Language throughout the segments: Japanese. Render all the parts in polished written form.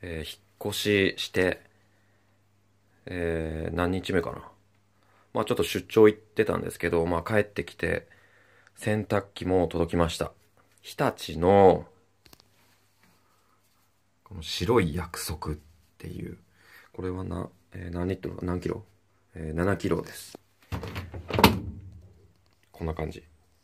引っ越しして、何日目かな。まあちょっと出張行ってたんですけど、まあ帰ってきて、洗濯機も届きました。日立の、この白い約束っていう、これは何リットル何キロ、7キロです。こんな感じ。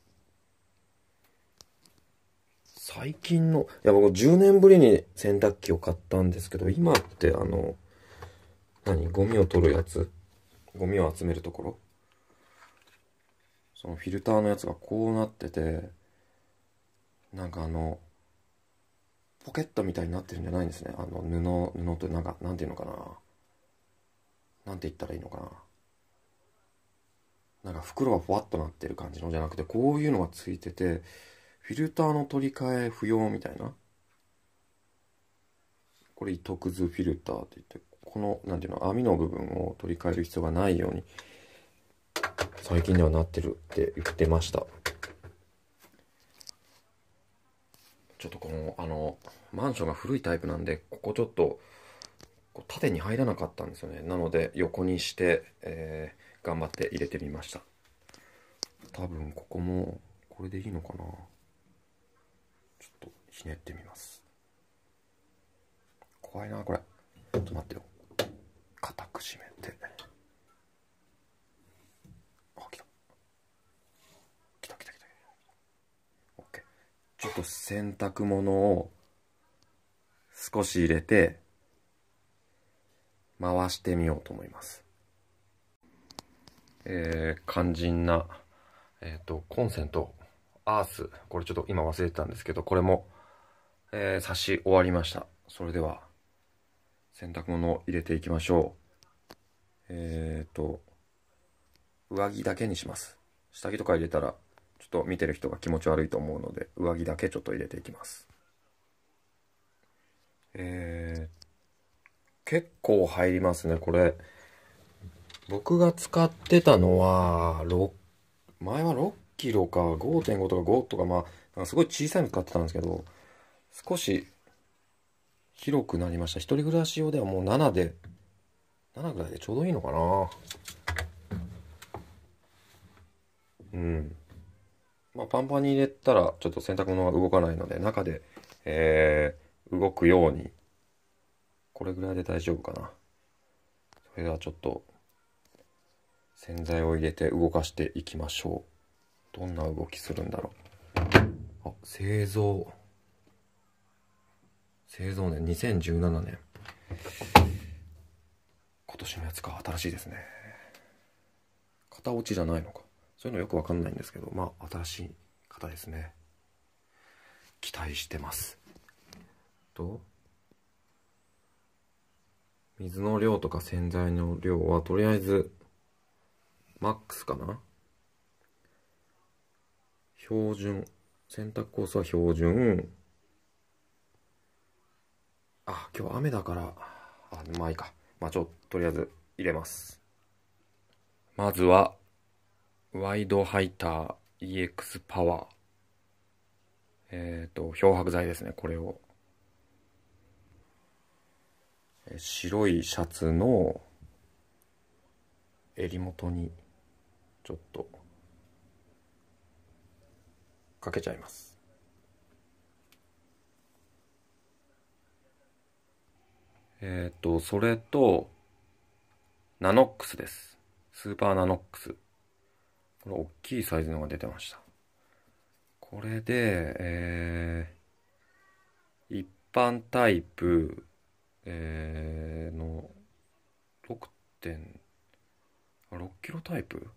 最近の、いや僕10年ぶりに洗濯機を買ったんですけど、今ってゴミを取るやつ、ゴミを集めるところ、そのフィルターのやつがこうなってて、ポケットみたいになってるんじゃないんですね。布となんていうのかな。なんて言ったらいいのかな。袋がふわっとなってる感じのじゃなくて、こういうのがついてて、フィルターの取り替え不要みたいな。これ糸くずフィルターって言って、この、網の部分を取り替える必要がないように、最近ではなってるって言ってました。ちょっとマンションが古いタイプなんで、ここちょっと、縦に入らなかったんですよね。なので、横にして、頑張って入れてみました。多分、ここも、これでいいのかな。ちょっと、ひねってみます。怖いな、これ。ちょっと待ってよ。固く締めて。あ、来た。来た。OK。ちょっと洗濯物を少し入れて、回してみようと思います。肝心な、コンセント、アース。これちょっと今忘れてたんですけど、これも、差し終わりました。それでは、洗濯物を入れていきましょう。上着だけにします。下着とか入れたら、ちょっと見てる人が気持ち悪いと思うので、上着だけちょっと入れていきます。結構入りますね、これ。僕が使ってたのは、前は6キロか5.5とか5とか、なんかすごい小さいの使ってたんですけど、少し広くなりました。一人暮らし用ではもう7ぐらいでちょうどいいのかな。うん。パンパンに入れたらちょっと洗濯物が動かないので、中で、動くように、これぐらいで大丈夫かな。それではちょっと、洗剤を入れて動かしていきましょう。どんな動きするんだろう。あ、製造年、2017年。今年のやつか、新しいですね。型落ちじゃないのか。そういうのよくわかんないんですけど、新しい型ですね。期待してます。水の量とか洗剤の量はとりあえずマックスかな。標準、洗濯コースは標準。今日雨だから、まあいいか。とりあえず入れます。まずは、ワイドハイター EX パワー。漂白剤ですね、これを。白いシャツの襟元にちょっとかけちゃいます。それとナノックスです。スーパーナノックス。これ大きいサイズのが出てました。これで、一般タイプ、の6キロタイプ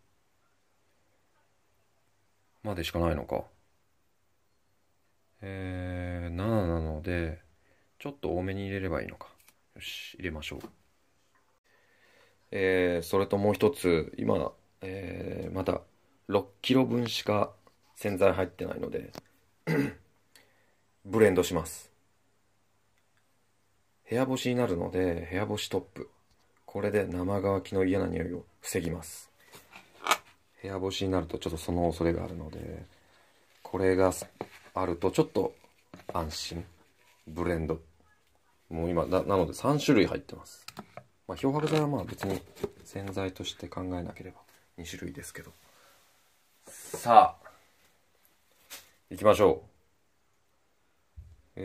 までしかないのか。7なので、ちょっと多めに入れればいいのか。よし、入れましょう。それともう一つ、今、まだ6キロ分しか洗剤入ってないので、ブレンドします。部屋干しになるので、部屋干しトップ。これで生乾きの嫌な匂いを防ぎます。部屋干しになるとちょっとその恐れがあるので、これがあるとちょっと安心。ブレンド。 もう今、なので3種類入ってます。まあ、漂白剤はまあ別に洗剤として考えなければ2種類ですけど。さあ、行きましょう。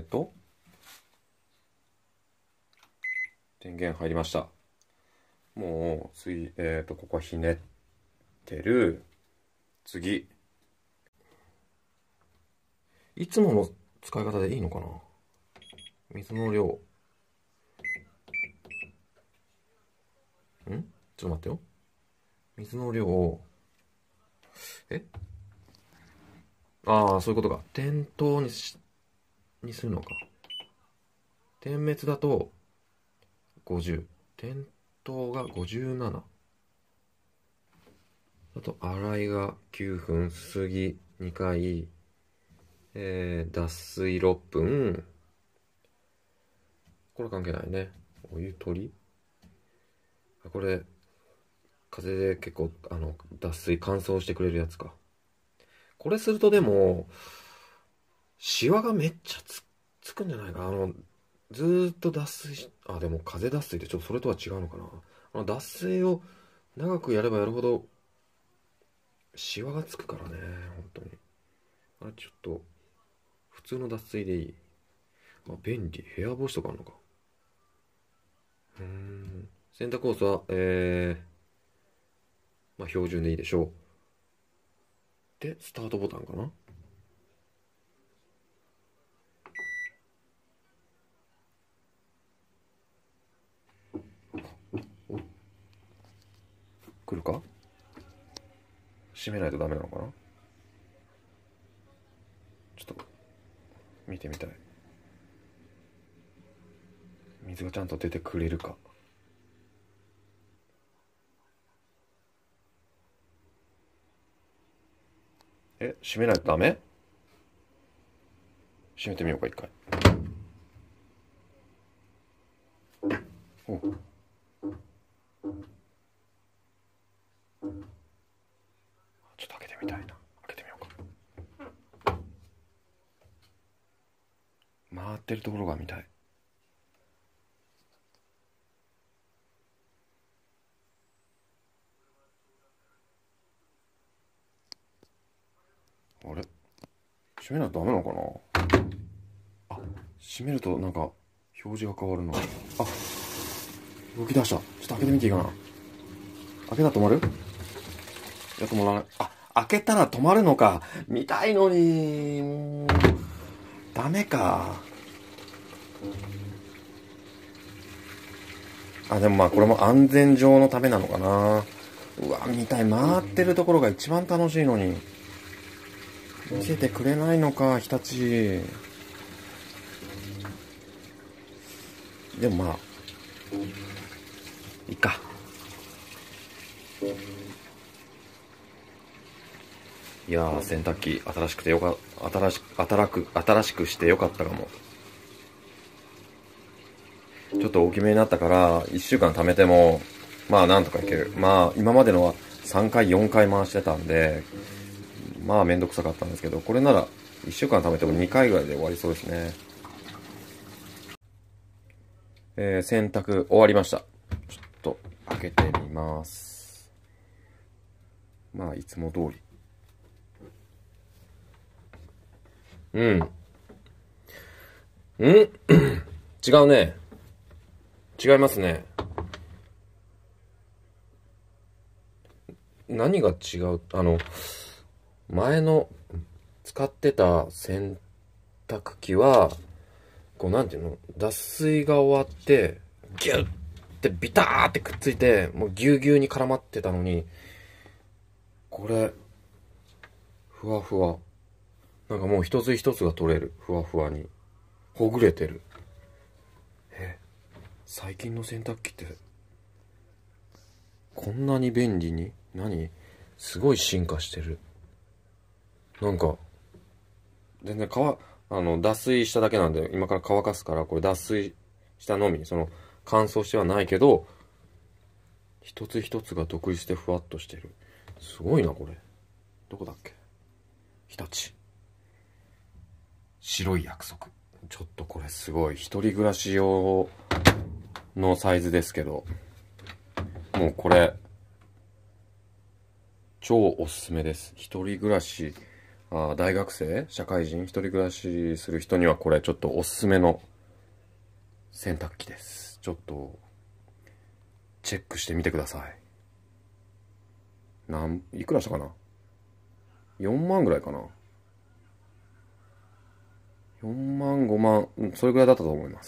電源入りました。もう、ここはひねってる。次。いつもの使い方でいいのかな？水の量。ちょっと待ってよ。水の量を、ああ、そういうことか。点灯にするのか。点滅だと50。点灯が57。あと、洗いが9分、すすぎ2回、脱水6分。これ関係ないね。お湯取り？これ、風で結構、脱水乾燥してくれるやつか。これするとでも、シワがめっちゃつくんじゃないか。ずーっと脱水でも風脱水ってちょっとそれとは違うのかな。脱水を長くやればやるほど、シワがつくからね、本当に。ちょっと、普通の脱水でいい。便利。部屋干しとかあるのか。洗濯ホースは、標準でいいでしょう。で、スタートボタンかな。来るか？閉めないとダメなのかな。ちょっと見てみたい。水がちゃんと出てくれるか。閉めないとダメ？閉めてみようか、一回。お、ちょっと開けてみたいな。開けてみようか。回ってるところが見たい。あれ？閉めないとダメなのかな。閉めるとなんか表示が変わるな。動き出した。ちょっと開けてみていいかな。開けたら止まる？いや、止まらない。開けたら止まるのか。見たいのに。もうダメか。でもこれも安全上のためなのかな。うわ、見たい。回ってるところが一番楽しいのに。見せてくれないのか、日立。でもいいか。いやー、洗濯機新しくしてよかったかも。ちょっと大きめになったから1週間貯めてもなんとかいける。今までのは3回4回回してたんでめんどくさかったんですけど、これなら1週間貯めても2回ぐらいで終わりそうですね。洗濯終わりました。ちょっと開けてみます。いつも通り。違うね。違いますね。何が違う？前の使ってた洗濯機は、なんていうの？脱水が終わって、ギュッてビターってくっついて、もうぎゅうぎゅうに絡まってたのに、これ、ふわふわ。なんかもう一つ一つが取れる。ふわふわに。ほぐれてる。最近の洗濯機って、こんなに便利に？すごい進化してる。なんか、全然脱水しただけなんで、今から乾かすから、これ脱水したのみ、乾燥してはないけど、一つ一つが独立してふわっとしてる。すごいな、これ。どこだっけ？日立。白い約束。 ちょっとこれすごい一人暮らし用のサイズですけど、もうこれ超おすすめです。一人暮らし、大学生、社会人、一人暮らしする人にはこれちょっとおすすめの洗濯機です。ちょっとチェックしてみてください。いくらしたかな？ 4 万ぐらいかな。4万、5万、それぐらいだったと思います。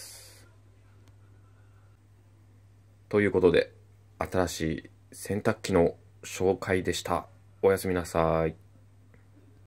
ということで、新しい洗濯機の紹介でした。おやすみなさい。